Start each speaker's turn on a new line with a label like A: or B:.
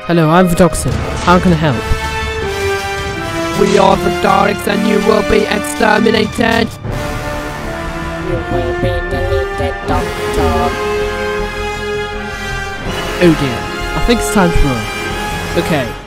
A: Hello, I'm Vdoxin. How can I help?
B: We are the Daleks and you will be exterminated!
C: You will be deleted, Doctor.
A: Oh dear, I think it's time to run. Okay,